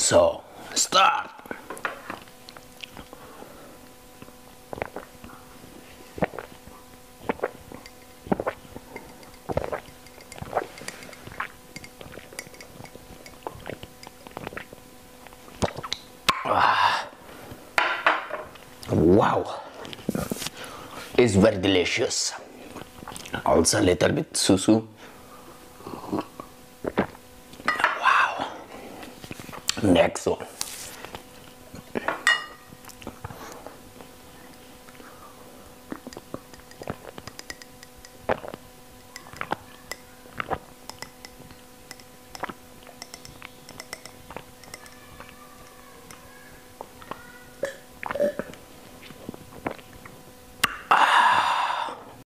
So, start. Wow, it's very delicious. Also a little bit susu. Wow. Next one.